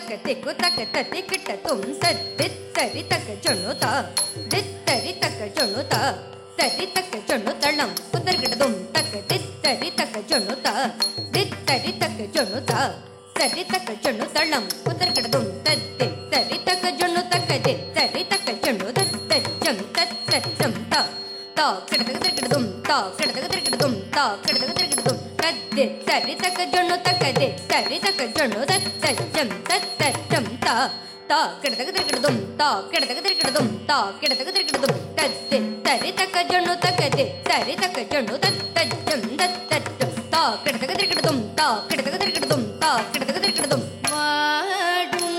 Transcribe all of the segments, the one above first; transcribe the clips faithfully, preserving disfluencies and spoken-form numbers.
तक तिकु तक तति किट तुम सदित तरी तक जुणुता दित तरी तक जुणुता तरी तक जुणु तलम कुतर किट तुम तक दित तरी तक जुणुता दित तरी तक जुणुता तरी तक जुणु तलम कुतर किट तुम तदित तरी तक जुणु तक दित तरी तक जुणु तत जम तत जम ता ता किट तक किट तुम ता किट तक किट तुम ता किट तक किट तुम तदित तरी तक जुणु तक दित तरी तक जुणु तत जम तत जम ता ता किट तक किट तुम ता किट तक किट तुम ता किट तक किट तुम तदित तरी तक जुणु तक दित तरी तक जुणु तत जम तत ता किट तक किट तुम ता किट तक किट तुम ता किट तक किट तुम वाडुम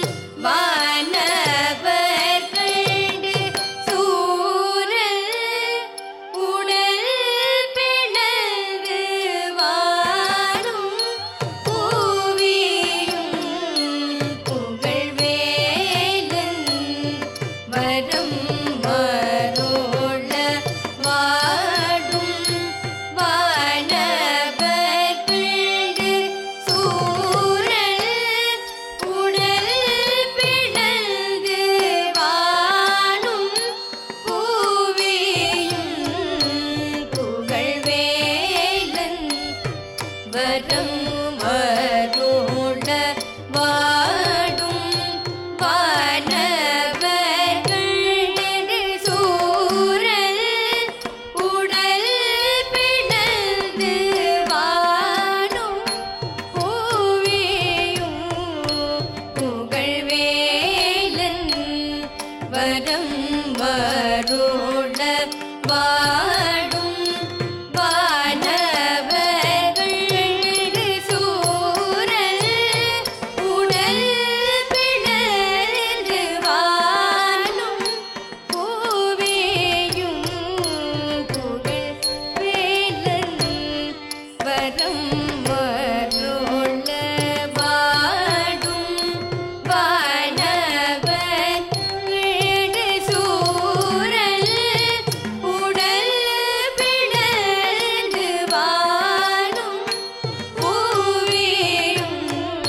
वानवर कंडु सूरल उडल पिणल्वु वाडुम पूवियुम पुगழ்வேலன் वरम वरोळ वाडुम वानवर कंडु सूरल उडल पिणल्वु वाडुम पूवियुम पुगழ்வேலன் वरम वरोळ वाडुम वानवर कंडु सूरल उडल पिणल्वु वाडुम पूवियुम पुगழ்வேலன் वरम वरोळ वाडुम वानवर कंडु सूरल उडल पिणल्वु वाडुम पूवियुम पुगழ்வேலன் वरम वरोळ वाडुम वानवर कंडु सूरल उडल पिणल्वु वाडुम पूवियुम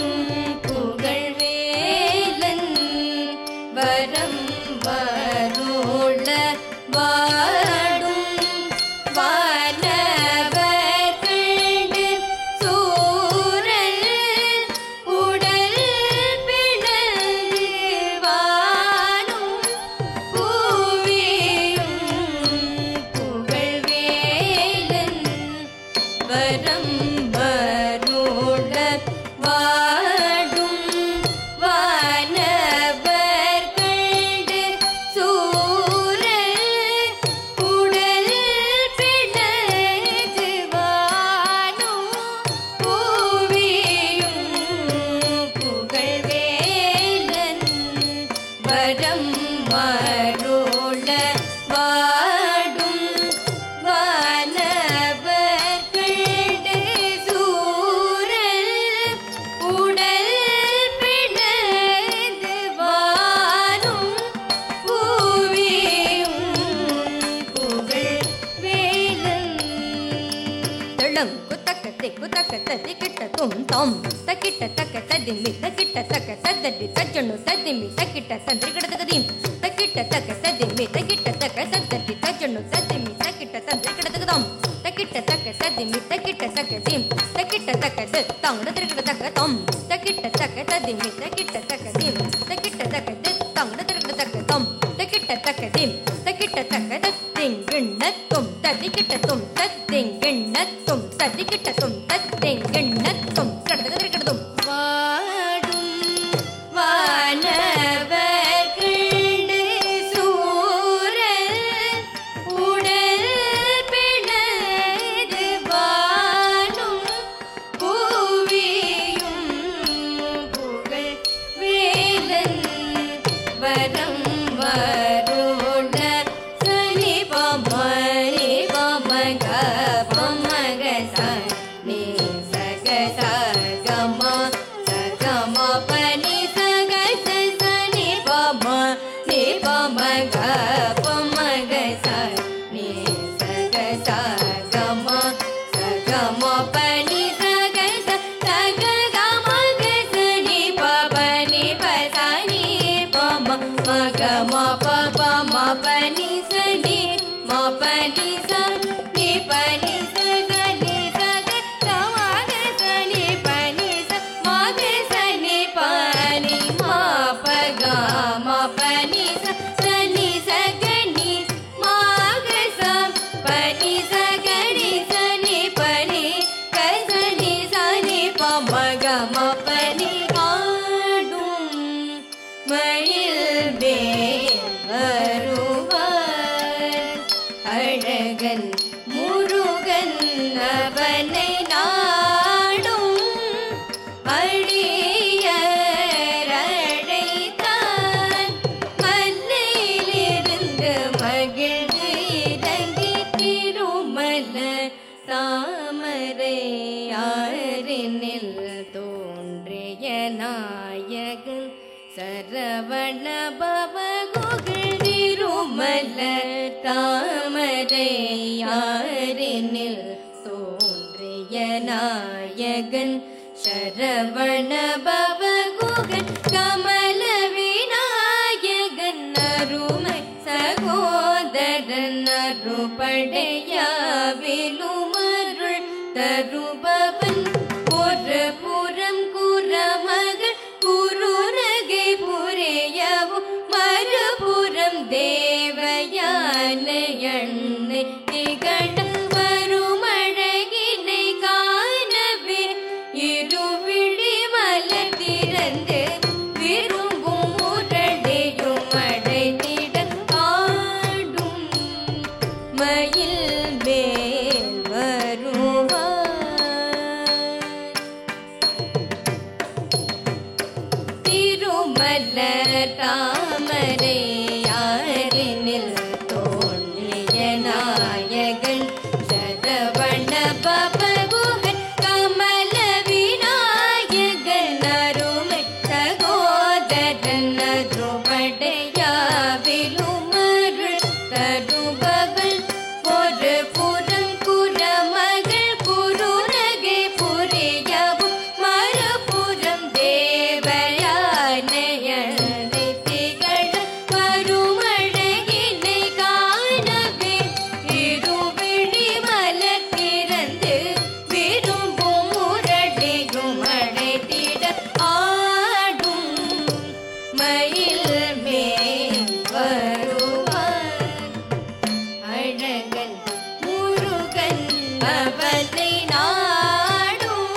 पुगழ்வேலன் वरम वरोळ वाडुम वानवर कंडु सूरल उडल पिणल्वु वाडुम पूवियुम पुगழ்வேலன் वरम वरोळ वाडुम वानवर कंडु सूरल उडल पिणल्वु वाडुम पूवियुम पुगழ்வேலன் वरम वरोळ वाडुम वानवर कंडु सूरल उडल पिणल्वु वाडुम पूवियुम पुगழ்வேலன் तळं कुतक तिकु तक तति किट तुम तम तकिट तक तदिमि तकिट तक तदडि तजणु तदिमि तकिट तंत्रि किट तकदिम तकिट तक तदिमि तकिट तक तदडि तजणु तदिमि तकिट तंत्रि किट तकदम तकिट तक तदिमि तकिट तकदिम तकिट तक दत्तं तकिट तक तम तकिट तक तदिमि तकिट तकदिम तकिट तक दत्तं तकिट तक तम तकिट तकदिम तकिट तक दत्तिं गिण्णत्तुम तदिकिट तुम तद्दिं गिण्णत्तुम तदिकिट तुम तद्दिं गिण्णत्तुम कडदकदकदम वाडुम वानवर कंडु सूरल उडल पिणल्वु वाडुम पूवियुम पुगழ்வேலன் वरम वरोळ सनि पमनि पमग पमग सनि सग सगम सगम पनि सग सनि पम नि पमग पमग सनि सग सगम सगम पनि सग सग गम ग सनि पनि मा पा पा मा प नि स नि मा प नि स नि प नि स ग नि स ग ग मा ग स नि प नि स मा ग स नि प नि मा प ग मा प नि स स नि स ग नि मा ग स प नि स ग नि स नि प नि ग स नि स नि प म ग म प नि ஆடும் மயில் மேல் வருவார் அழகன் முருகன் அவனை நாடும் அடியர் அழைத்தான் மல்லையிலிருந்து மகிழ்ந்து இறங்கி திருமல தாமரை ஆறினில் தோன்றிய நாயகன் சரவண பவகுகள் திருமல தாமரை ஆறினில் தோன்றிய நாயகன் சரவண பவகுகள் கமல விநாயகன் அருமை சகோதரன் அருபடையாவிலுமருள் தருபவன் ஒரு புறம் குரமகள் குருநகை புரியவும் மறுபுறம் தேவயானை எண்ணெய் திகழ வருமழகினை காணவே இருவிழி மலர் திறந்து விரும்பும் முரடையும் அடைத்திட ஆடும் மயில் மேல் வருவார் திருமல தாமரை யாரினில் தோன்றிய நாயகன் சரவண பவகுகன் கமல விநாயகன் அருமை சகோதரன் அருபடையாவிலுமருள் தருபவன் ஒரு புறம் குரமகள் குருநகை புரியவும் மறுபுறம் தேவயானையனை திகழ வருமழகினை காணவே இருவிழி மலர் திறந்து விரும்பும் முரடியும் அடைத்திட ஆடும் மயில் மேல் வருவார் அழகன் முருகன் அவனை நாடும்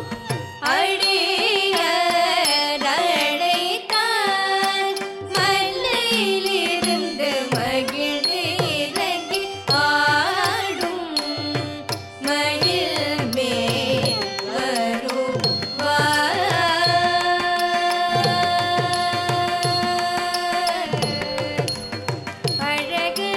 அடியர் அழைத்தான் மல்லையிலிருந்து மகிழ்ந்து இறங்கி ஆடும் மயில் மேல் வருவார் அழகு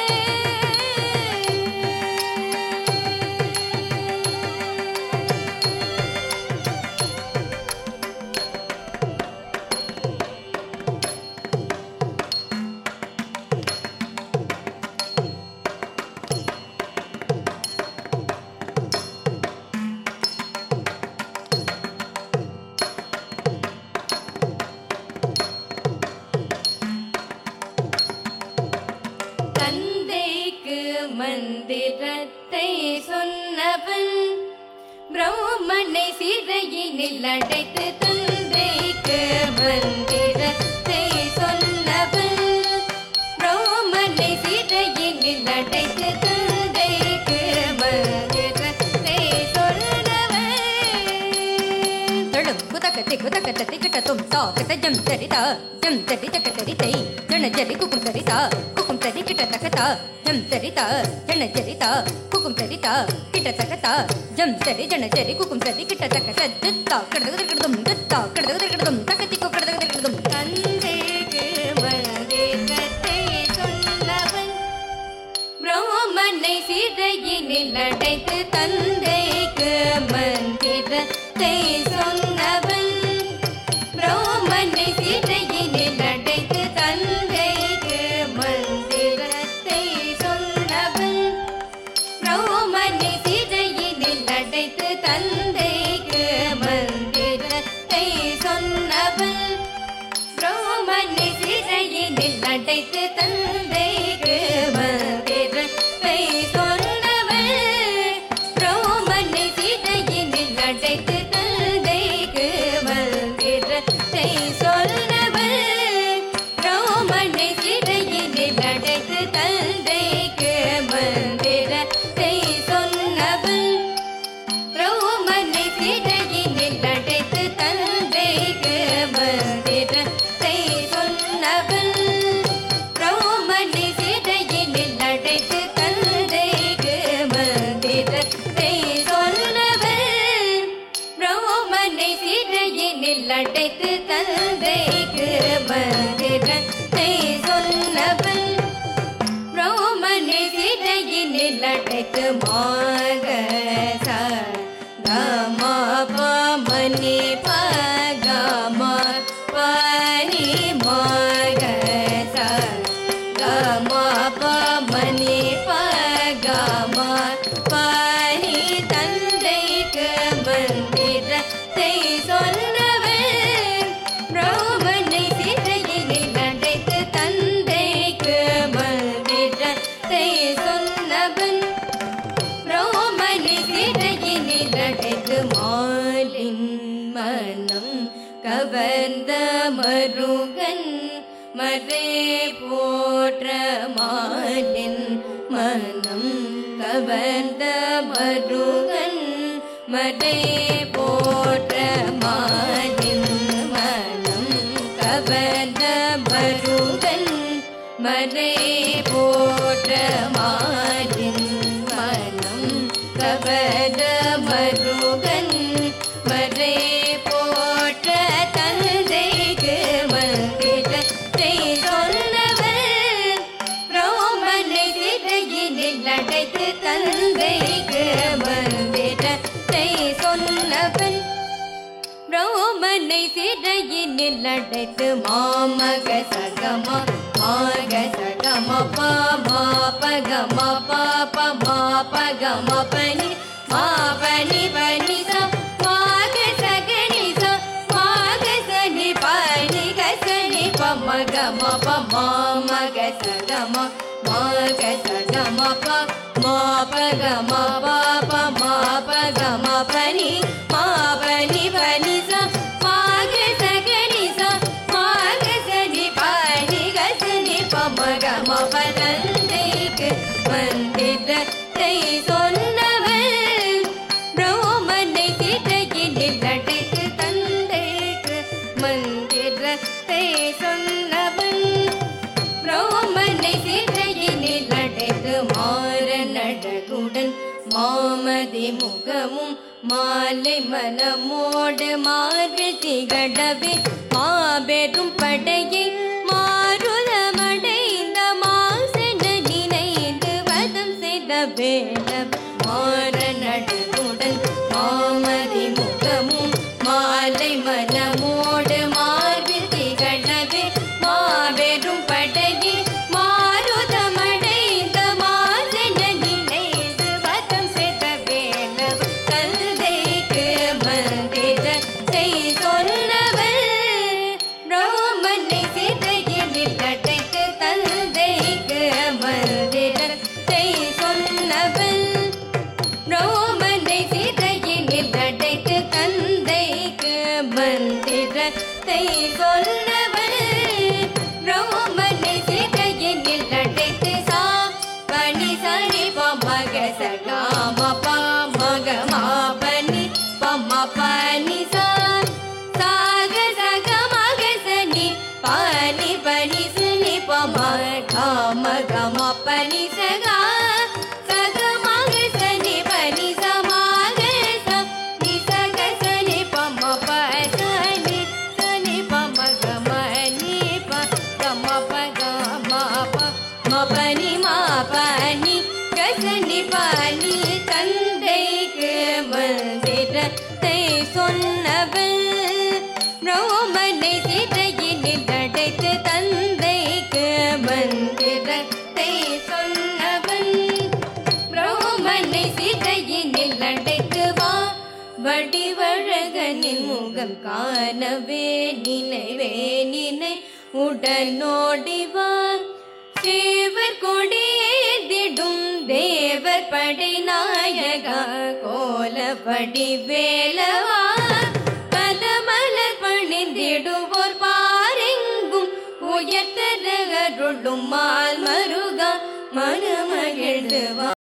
தந்தைக்கு மந்திரத்தை சொன்னவன் பிரம்மனை சிறையினில் அடைத்து தந்தைக்கு மந்திரத்தை சொன்னவன் பிரம்மனை சிறையினில் அடைத்து தந்தைக்கு மந்திரத்தை சொன்னவன் தழும் குதக்கத்தை குதக்கத்தை திக்கட்டும் சாக்கத்தை ஜம் சரிதா ஜம் சரி தக்கத்தரித்தை ஜன ஜரி குக்கும் சரிதா குக்கும் சரி கிட்ட தக்கதா ஜம் சரிதா ஜன சரிதா குக்கும் சரிதா கிட்ட தக்கதா ஜம் சரி ஜன ஜரி குக்கும் சரி கிட்ட தக்க சத்தா கடது கடதும் தத்தா கடது கடதும் தக்கத்தி கடது கடதும் தந்தைக்கு மந்திரத்தை சொன்னவன் பிரம்மனை சிறையினில் அடைத்து தந்தைக்கு மந்திரத்தை சொன்னவன் பிரம்மனை சிறையினில் அடைத்து தந்தைக்கு மந்திரத்தை சொன்னவன் பிரம்மனை சிறையினில் அடைத்து தந்தைக்கு மந்திரத்தை சொன்னவன் பிரம்மனை சிறையினில் அடை அடைத்து தந்தைக்கு மந்திரத்தை சொன்னவள் ரோமனை சீதையினில் அடைத்து தந்தைக்கு மந்திரத்தை சொன்னவள் ரோமனை சீதையினில் அடைத்து தந்தைக்கு மந்திரத்தை சொன்னவள் ரோமனை சீதையினில் அடைத்து தந்தைக்கு மந்திரத்தை சொன்னவள் ரோமனை சீதையினில் அடைத்து தந்தைக்கு மந்திரத்தை சொன்னவள் ரோமனை சீதையினில் அடைத்து தந்தைக்கு மந்திரத்தை சொன்னவள் ரோமனை சீதையினில் அடைத்து மாக கமா பமனி பகமா பனி மாக கமா பமனி பகமா பனி தந்தைக்கு மந்திரத்தை சொன்னவள் ரோமனை சீதையினில் அடைத்து தந்தைக்கு மந்திரத்தை சொன்னவன் ரோமனை சீதையினில் அடைத்து மாலின் மனம் கவர்ந்த மருகன் மறை போற்ற மாலின் மனம் கவர்ந்த மருகன் மறை போற்ற மாலின் மனம் கவர்ந்த மருகன் மறை போற்ற மாலின் மனம் கவர்ந்த மருகன் மறை போற்ற தந்தைக்கு மந்திரத்தை சொன்னவள் ரோமனை சீதையினில் அடைத்து தந்தைக்கு மந்திரத்தை சொன்னவள் ரோமனை சீதையினில் அடைத்து மாமக சகமா மாக சகமா பாமா பகமா பாப மா பகமா பனி மா பனி பனி ச மாக சகனி ச மாக சனி பனி கசனி பமக மா பமா மக சகமா மாக சகமா ப மா பகமா பாப மா பகமா பனி மா பனி பனி ச மாக சகனி ச மாக சனி பனி கசனி பமக மா பதந்தைக்கு மந்திரத்தை சொன்னவள் ரோமனை சீதையினில் அடைத்து தந்தைக்கு மந்திரத்தை சொன்னவள் ரோமனை சீதையினில் அடைத்து மாற நடகுடன் மாமதி முகமும் மாலை மனமோடு மாறு திகழவே மாபெரும் படையை மாறுதமடைந்த மாசென நினைந்து வதம் செய்த வேள மாற நடகுடன் மாமதி முகமும் மாலை மனமோடு மாறு திகழவே மாபெரும் படையை மாறுதமடைந்த மாசென நினைந்து வதம் செய்த வேள தந்தைக்கு மந்திரத்தை சொன்னவள் ரோமனை சீதையினில் அடைத்து தந்தைக்கு மந்திரத்தை சொன்னவள் ரோமனை சீதையினில் அடைத்து தந்தைக்கு மந்திரத்தை சொன்னவள் ரோமனை சீதையினில் அடைத்து சா பனி சனி பமக சகாம பமக மா பனி பம பனி சா சாக சக மக சனி பனி பனி சனி பம கம கம பனி சகா சக மக சனி பனி சமாக ச நி சக சனி பம ப சனி சனி பம கம நி ப கம ப கம ப ம பனி மா பனி கசனி பனி தந்தைக்கு மந்திரத்தை சொன்னவள் ரோமனை சீதையினில் அடைத்து தந்தைக்கு மந்திரத்தை சொன்னவள் ரோமனை சீதையினில் அடைத்து வா வடிவழகனின் முகம் காணவே நினைவே நினை உடனோடிவார் சேவர் கொடியேதிடும் தேவர் படை நாயகா கோலப்படி வேலவா பதமலர் பணிந்திடுவோர் பாரெங்கும் உயர்த்தருளும் மால் மருகா மனமகிழ்ந்து